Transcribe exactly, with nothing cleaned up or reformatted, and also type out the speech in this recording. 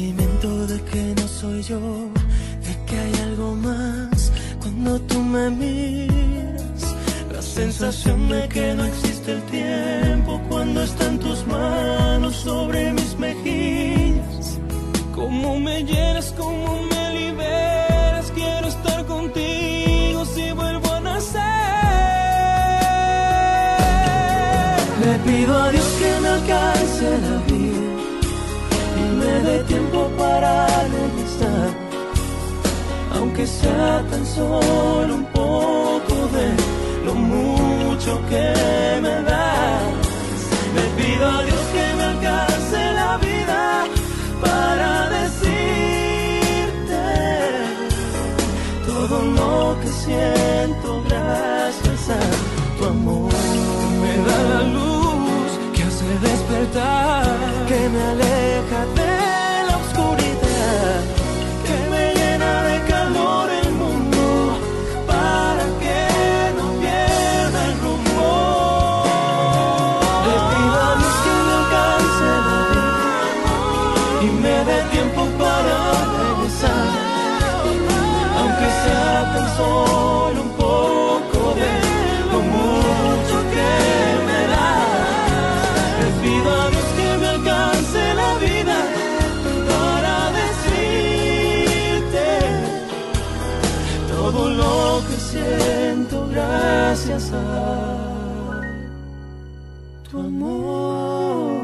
sentimiento de que no soy yo, de que hay algo más cuando tú me miras. La sensación de que no existe el tiempo cuando están tus manos sobre mis mejillas. Cómo me llenas, cómo me liberas. Quiero estar contigo si vuelvo a nacer. Le pido a Dios que me alcance la vida y me dé tiempo para regresar, aunque sea tan solo un poco de lo mucho que me das. Le pido a Dios que me alcance la vida para decirte todo lo que siento gracias a tu amor. Me da la luz que hace despertar, que me aleja de la oscuridad, que me llena de calor el mundo para que no pierda el rumbo. Le pido a Dios que me alcance la vida y me dé tiempo para regresar, aunque sea tan solo un poco de lo mucho que me da. Le pido a Dios que me alcance la vida para decirte todo lo que siento gracias a tu amor.